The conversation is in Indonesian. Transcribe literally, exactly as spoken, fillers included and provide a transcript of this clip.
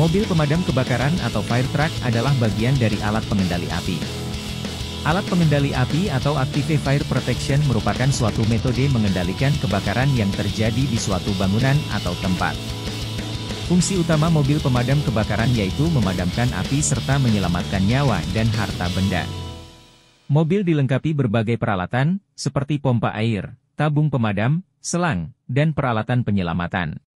Mobil pemadam kebakaran atau fire truck adalah bagian dari alat pengendali api. Alat pengendali api atau Active Fire Protection merupakan suatu metode mengendalikan kebakaran yang terjadi di suatu bangunan atau tempat. Fungsi utama mobil pemadam kebakaran yaitu memadamkan api serta menyelamatkan nyawa dan harta benda. Mobil dilengkapi berbagai peralatan, seperti pompa air, tabung pemadam, selang, dan peralatan penyelamatan.